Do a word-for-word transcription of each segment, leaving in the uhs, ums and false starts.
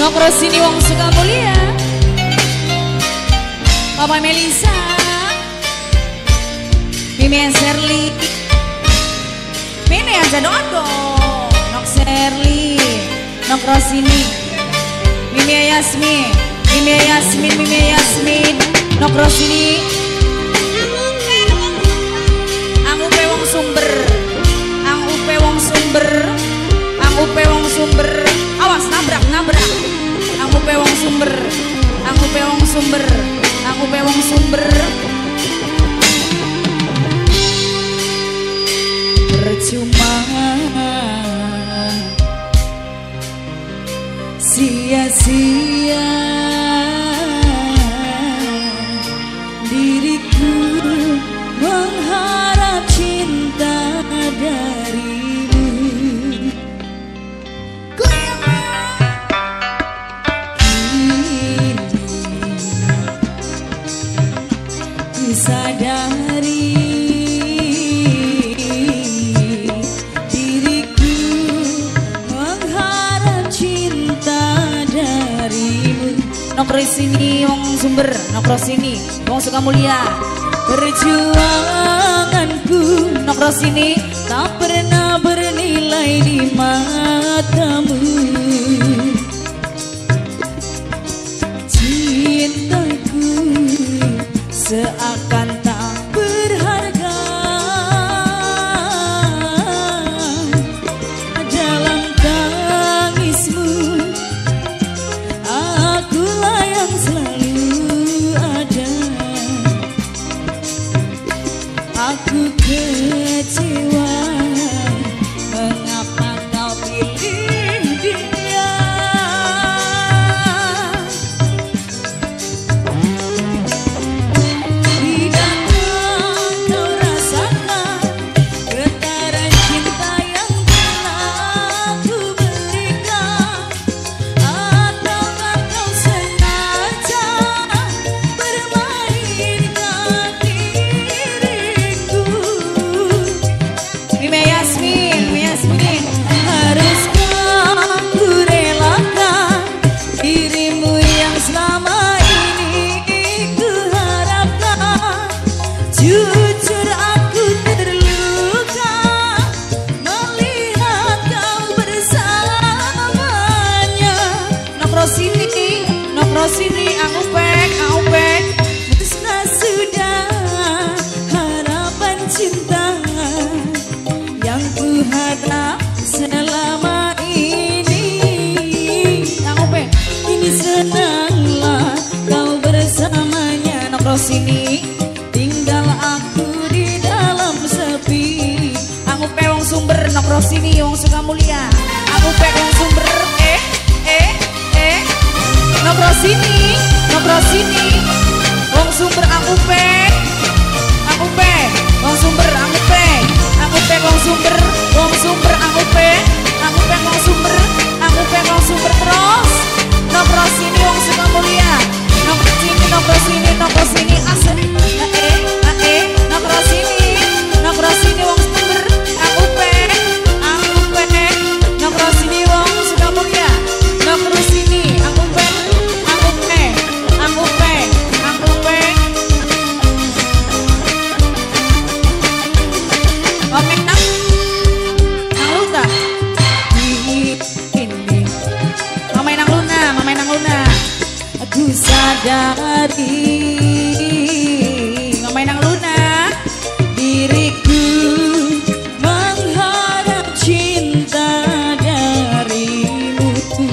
Nongkrong sini wong suka mulia. Papa Melisa, Mimi Sherly, Mimi aja dodo, Nok Sherly, nongkrong sini. Mimi Yasmin, Mimi Yasmin, Mimi Yasmin, nongkrong sini. Ang upe wong sumber, ang upe wong sumber, ang upe wong sumber. Awas nabrak nabrak. Ang upe wong sumber, ang upe wong sumber, ang upe wong sumber. Percuma sia-sia diriku mengharap cinta darimu. Kini sadari diriku mengharap cinta darimu. Nongkrong sini wong sumber, nongkrong sini wong suka mulia. Perjuanganku nongkrong sini tak pernah bernilai di matamu. Cintaku seakan tak berharga dalam tangismu. Akulah yang selalu ada. Aku kecewa mengapa kau pilih dia. Tidakkah kau rasakan getaran cinta yang telah ku berikan? Ataukah kau sengaja bermainkan diriku? Mimi Yasmin, Mimi Yasmin. Haruskah ku relakan dirimu yang selama ini ku harapkan? Jujur aku terluka melihat kau bersamanya. Nongkrong sini, nongkrong sini, aku pek, aku pek. Putuslah sudah harapan cinta yang ku harap selama ini. Aku pek, kini senanglah kau bersamanya. Nongkrong sini, tinggal aku di dalam sepi. Aku pe wong sumber, nongkrong sini wong suka mulia. Aku pe wong sumber, eh eh eh. Nongkrong sini, nongkrong sini wong sumber. Aku pe, aku pe wong sumber. Aku pe, aku pe wong sumber, wong sumber. Aku pe, aku pe wong sumber, aku pe wong sumber terus. Nongkrong sini wong suka mulia. Nongkrong sini, nongkrong sini, nongkrong sini asik. Eh eh, nongkrong sini, nongkrong sini wong sumber. Aku pe, aku pe, nongkrong sini wong suka mulia. Nongkrong sini, aku pe, aku pe, aku pe, aku pe. Omek nang, nang Luna. Ini, Mamai nang Luna, Mamai nang Luna. Aku sadari, Mamai nang Luna, diriku mengharap cinta darimu.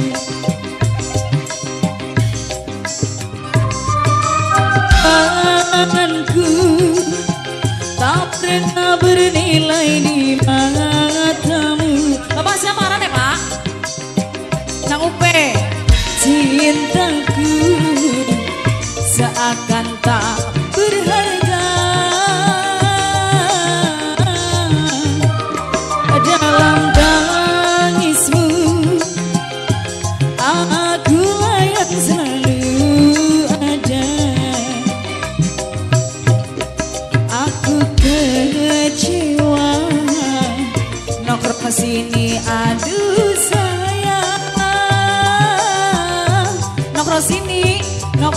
Tanganku tak pernah bernilai di matamu. Bapak siapa orangnya Pak? Nang Upe. Cintaku seakan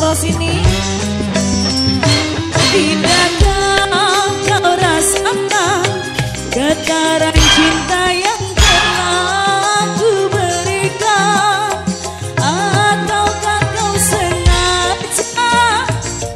nongkrong sini. Tidakkah kau rasakan getaran cinta yang telah ku berikan? Ataukah kau sengaja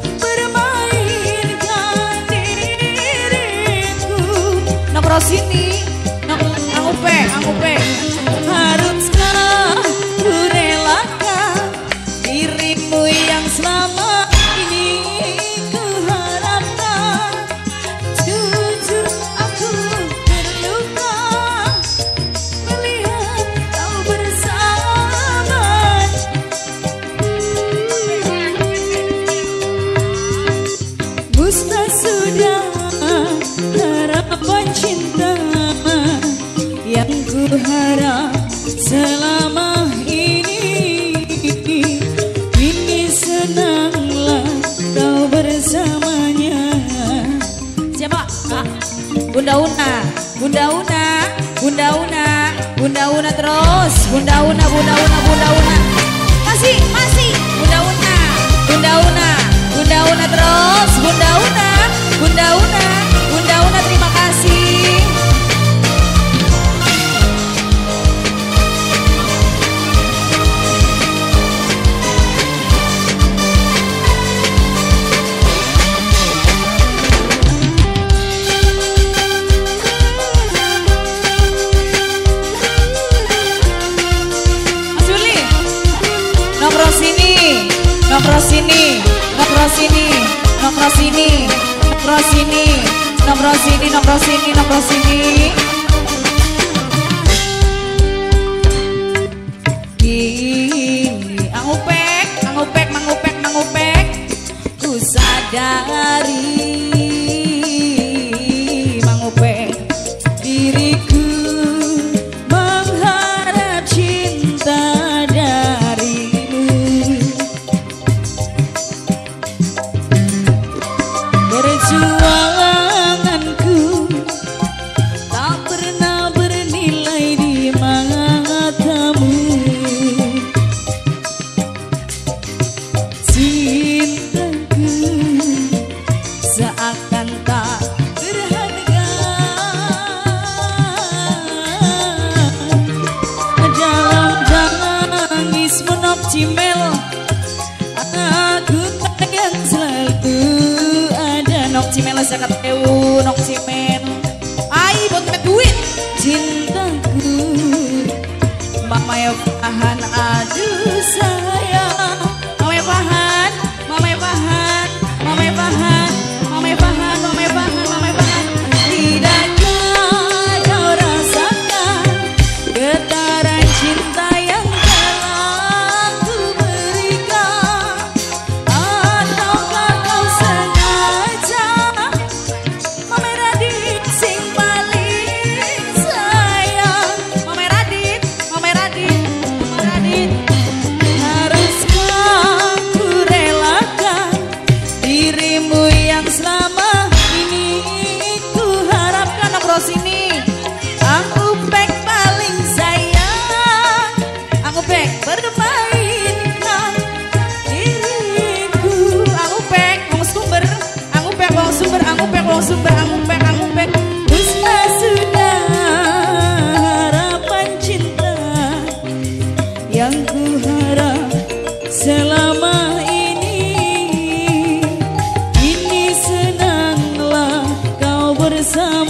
bermainkan diriku? Nongkrong sini, nongkrong angupe, angupe. Haruskah ku relakan dirimu yang selama ini ku harapkan? Jujur aku terluka melihat kau bersama. Musnah sudah harapan cinta yang ku harap selama ini. Kini senanglah kau bersamanya. Siapa? Ah, Bunda Una, Bunda Una, Bunda Una, Bunda Una terus, Bunda Una, Bunda Una, Bunda Una. Masih, masih, Bunda Una, Bunda Una, Bunda Una terus, Bunda Una, Bunda Una, Bunda Una terima kasih. Nongkrong sini, nongkrong sini, nongkrong sini, nongkrong sini, nongkrong sini, nongkrong sini, nongkrong sini, nongkrong sini. Ini angupek, angupek, mangupek, mangupek. Ku sadari, mangupek, diriku mengharap cinta darimu. Perjuanganku tak pernah bernilai di matamu. Cintaku seakan tak berharga dalam tangis menoptimel. Aku yang selalu ada noptimel zakat ewu noptimel. Ai buat met duit cintaku. Mama ya Fahan, aduh sayang. Mama ya Fahan, Mama ya Fahan, Mama ya Fahan, Mama ya Fahan, Mama ya Fahan, Mama ya Fahan. Tidakkah kau rasakan getaran cinta yang telah ku berikan? Ataukah kau sengaja Mama Radit sing paling sayang? Mama Radit, Mama Radit, Mama Radit. Haruskah ku relakan dirimu yang selama ini ku harapkan? Nongkrong sini, aku pek paling sayang, aku pek bermainkan diriku. Aku pek wong sumber, aku pek wong sumber, aku pek wong sumber, aku pek, aku pek. Musnah sudah harapan cinta yang ku harap selama ini. Kini senanglah kau bersama.